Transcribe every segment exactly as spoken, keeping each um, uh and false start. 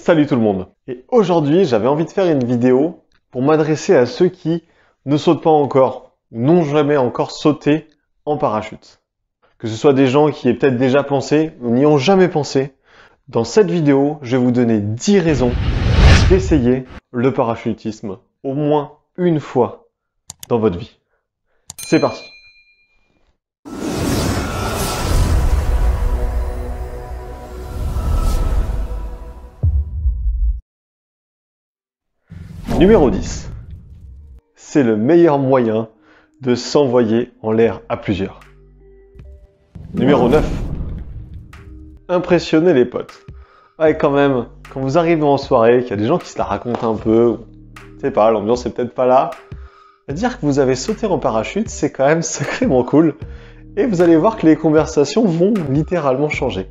Salut tout le monde. Et aujourd'hui, j'avais envie de faire une vidéo pour m'adresser à ceux qui ne sautent pas encore ou n'ont jamais encore sauté en parachute. Que ce soit des gens qui aient peut-être déjà pensé ou n'y ont jamais pensé, dans cette vidéo, je vais vous donner dix raisons d'essayer le parachutisme au moins une fois dans votre vie. C'est parti. Numéro dix. C'est le meilleur moyen de s'envoyer en l'air à plusieurs. Numéro neuf. Impressionner les potes. Ouais, quand même, quand vous arrivez en soirée, qu'il y a des gens qui se la racontent un peu, je sais pas, l'ambiance est peut-être pas là, dire que vous avez sauté en parachute, c'est quand même sacrément cool. Et vous allez voir que les conversations vont littéralement changer.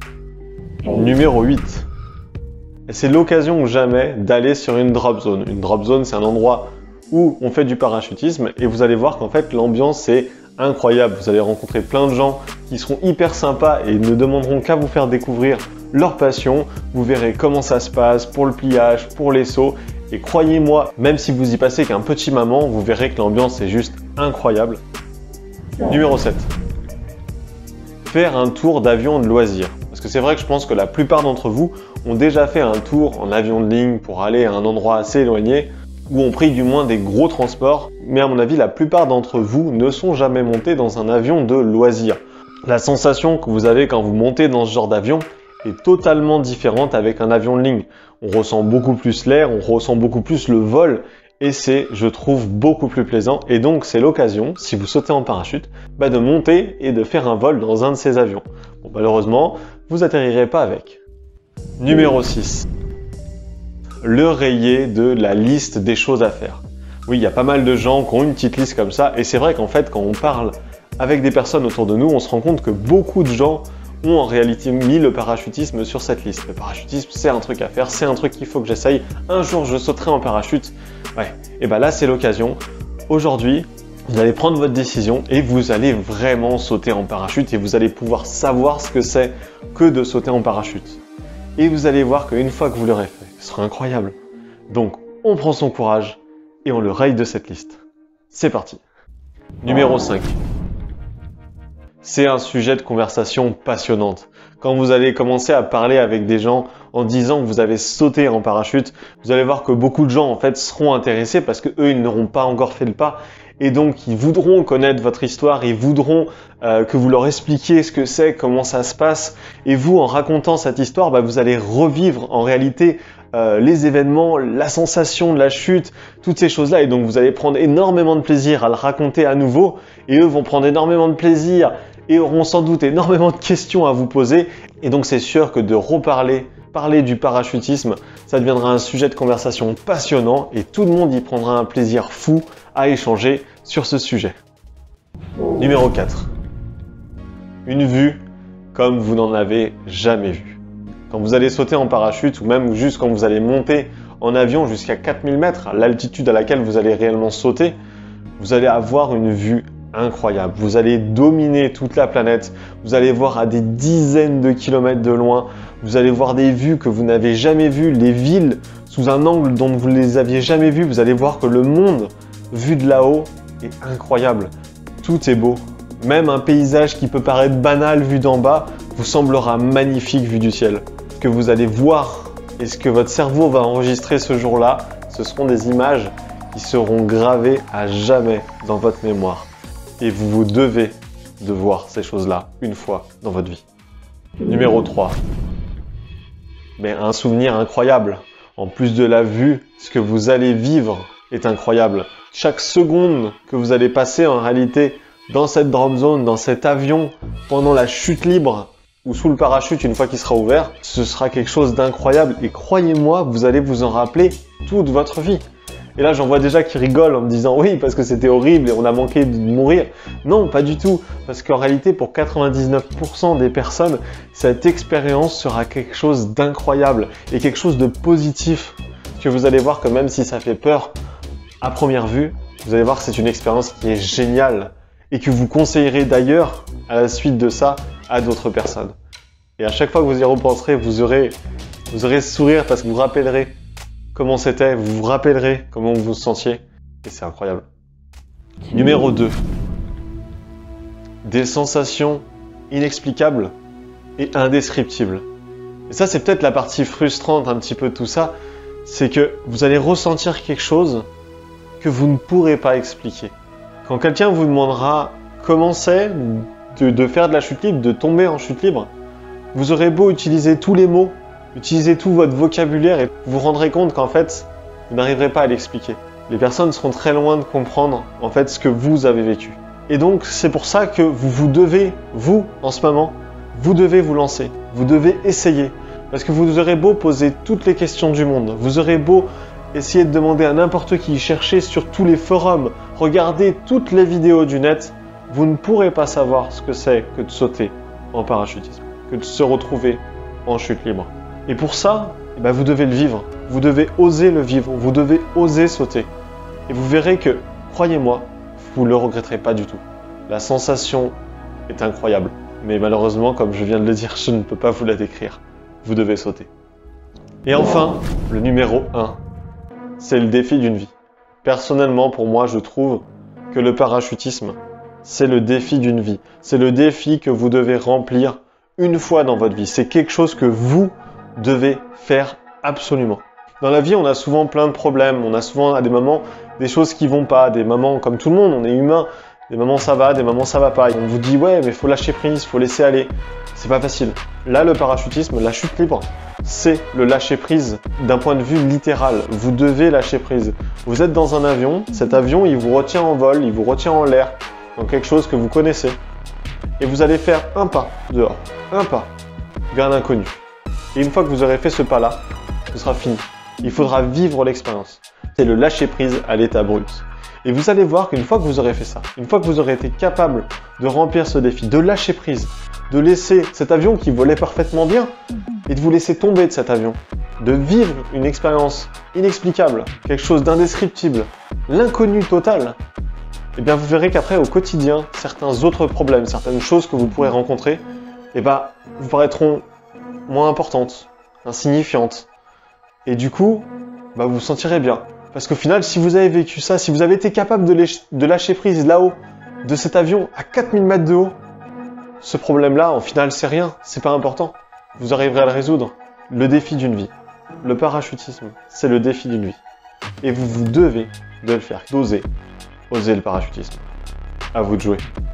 Numéro huit. Et c'est l'occasion ou jamais d'aller sur une drop zone. Une drop zone, c'est un endroit où on fait du parachutisme et vous allez voir qu'en fait l'ambiance est incroyable. Vous allez rencontrer plein de gens qui seront hyper sympas et ne demanderont qu'à vous faire découvrir leur passion. Vous verrez comment ça se passe pour le pliage, pour les sauts. Et croyez-moi, même si vous y passez qu'un petit moment, vous verrez que l'ambiance est juste incroyable. Numéro sept. Faire un tour d'avion de loisir. Parce que c'est vrai que je pense que la plupart d'entre vous ont déjà fait un tour en avion de ligne pour aller à un endroit assez éloigné ou ont pris du moins des gros transports. Mais à mon avis, la plupart d'entre vous ne sont jamais montés dans un avion de loisir. La sensation que vous avez quand vous montez dans ce genre d'avion est totalement différente avec un avion de ligne. On ressent beaucoup plus l'air, on ressent beaucoup plus le vol et c'est, je trouve, beaucoup plus plaisant. Et donc, c'est l'occasion, si vous sautez en parachute, bah, de monter et de faire un vol dans un de ces avions. Bon, malheureusement, vous atterrirez pas avec. Numéro six. Le rayer de la liste des choses à faire. Oui, il y a pas mal de gens qui ont une petite liste comme ça et c'est vrai qu'en fait, quand on parle avec des personnes autour de nous, on se rend compte que beaucoup de gens ont en réalité mis le parachutisme sur cette liste. Le parachutisme, c'est un truc à faire, c'est un truc qu'il faut que j'essaye. Un jour, je sauterai en parachute. Ouais, et ben là, c'est l'occasion. Aujourd'hui, vous allez prendre votre décision et vous allez vraiment sauter en parachute et vous allez pouvoir savoir ce que c'est que de sauter en parachute. Et vous allez voir qu'une fois que vous l'aurez fait, ce sera incroyable. Donc, on prend son courage et on le raye de cette liste. C'est parti. Numéro cinq. C'est un sujet de conversation passionnante. Quand vous allez commencer à parler avec des gens en disant que vous avez sauté en parachute, vous allez voir que beaucoup de gens en fait seront intéressés parce que eux ils n'auront pas encore fait le pas et donc ils voudront connaître votre histoire, ils voudront euh, que vous leur expliquiez ce que c'est, comment ça se passe et vous en racontant cette histoire, bah, vous allez revivre en réalité euh, les événements, la sensation de la chute, toutes ces choses-là et donc vous allez prendre énormément de plaisir à le raconter à nouveau et eux vont prendre énormément de plaisir et auront sans doute énormément de questions à vous poser. Et donc c'est sûr que de reparler, parler du parachutisme, ça deviendra un sujet de conversation passionnant et tout le monde y prendra un plaisir fou à échanger sur ce sujet. Numéro quatre. Une vue comme vous n'en avez jamais vu. Quand vous allez sauter en parachute ou même juste quand vous allez monter en avion jusqu'à quatre mille mètres, à l'altitude à laquelle vous allez réellement sauter, vous allez avoir une vue incroyable. Vous allez dominer toute la planète. Vous allez voir à des dizaines de kilomètres de loin. Vous allez voir des vues que vous n'avez jamais vues, les villes sous un angle dont vous ne les aviez jamais vues. Vous allez voir que le monde, vu de là-haut, est incroyable. Tout est beau. Même un paysage qui peut paraître banal vu d'en bas, vous semblera magnifique vu du ciel. Ce que vous allez voir et ce que votre cerveau va enregistrer ce jour-là, ce seront des images qui seront gravées à jamais dans votre mémoire. Et vous vous devez de voir ces choses-là une fois dans votre vie. Numéro trois. Mais un souvenir incroyable. En plus de la vue, ce que vous allez vivre est incroyable. Chaque seconde que vous allez passer en réalité dans cette drop zone, dans cet avion, pendant la chute libre ou sous le parachute une fois qu'il sera ouvert, ce sera quelque chose d'incroyable. Et croyez-moi, vous allez vous en rappeler toute votre vie. Et là, j'en vois déjà qui rigolent en me disant « Oui, parce que c'était horrible et on a manqué de mourir. » Non, pas du tout. Parce qu'en réalité, pour quatre-vingt-dix-neuf pour cent des personnes, cette expérience sera quelque chose d'incroyable et quelque chose de positif. Que vous allez voir que même si ça fait peur à première vue, vous allez voir que c'est une expérience qui est géniale et que vous conseillerez d'ailleurs à la suite de ça à d'autres personnes. Et à chaque fois que vous y repenserez, vous aurez Vous aurez ce sourire parce que vous vous rappellerez comment c'était, vous vous rappellerez comment vous vous sentiez. Et c'est incroyable. Numéro deux. Des sensations inexplicables et indescriptibles. Et ça, c'est peut-être la partie frustrante un petit peu de tout ça. C'est que vous allez ressentir quelque chose que vous ne pourrez pas expliquer. Quand quelqu'un vous demandera comment c'est de, de faire de la chute libre, de tomber en chute libre, vous aurez beau utiliser tous les mots, utiliser tout votre vocabulaire et vous vous rendrez compte qu'en fait, vous n'arriverez pas à l'expliquer. Les personnes seront très loin de comprendre en fait ce que vous avez vécu. Et donc, c'est pour ça que vous, vous devez, vous, en ce moment, vous devez vous lancer. Vous devez essayer. Parce que vous aurez beau poser toutes les questions du monde, vous aurez beau essayer de demander à n'importe qui, chercher sur tous les forums, regarder toutes les vidéos du net, vous ne pourrez pas savoir ce que c'est que de sauter en parachutisme, que de se retrouver en chute libre. Et pour ça, eh ben vous devez le vivre, vous devez oser le vivre, vous devez oser sauter. Et vous verrez que, croyez-moi, vous ne le regretterez pas du tout. La sensation est incroyable, mais malheureusement, comme je viens de le dire, je ne peux pas vous la décrire. Vous devez sauter. Et enfin, le numéro un, c'est le défi d'une vie. Personnellement, pour moi, je trouve que le parachutisme, c'est le défi d'une vie. C'est le défi que vous devez remplir une fois dans votre vie. C'est quelque chose que vous devez faire absolument. Dans la vie, on a souvent plein de problèmes. On a souvent à des moments des choses qui vont pas. Des moments comme tout le monde, on est humain. Des moments ça va, des moments ça va pas. Et on vous dit ouais, mais faut lâcher prise, faut laisser aller. C'est pas facile. Là, le parachutisme, la chute libre, c'est le lâcher prise d'un point de vue littéral. Vous devez lâcher prise. Vous êtes dans un avion, cet avion, il vous retient en vol, il vous retient en l'air, dans quelque chose que vous connaissez. Et vous allez faire un pas dehors, un pas vers l'inconnu. Et une fois que vous aurez fait ce pas-là, ce sera fini. Il faudra vivre l'expérience. C'est le lâcher prise à l'état brut. Et vous allez voir qu'une fois que vous aurez fait ça, une fois que vous aurez été capable de remplir ce défi, de lâcher prise, de laisser cet avion qui volait parfaitement bien et de vous laisser tomber de cet avion, de vivre une expérience inexplicable, quelque chose d'indescriptible, l'inconnu total, et bien vous verrez qu'après au quotidien, certains autres problèmes, certaines choses que vous pourrez rencontrer, et ben vous paraîtront moins importantes, insignifiantes. Et du coup, bah, vous vous sentirez bien. Parce qu'au final, si vous avez vécu ça, si vous avez été capable de, de lâcher prise là-haut, de cet avion à quatre mille mètres de haut, ce problème-là, au final, c'est rien, c'est pas important. Vous arriverez à le résoudre. Le défi d'une vie. Le parachutisme, c'est le défi d'une vie. Et vous vous devez de le faire, d'oser, oser le parachutisme. À vous de jouer.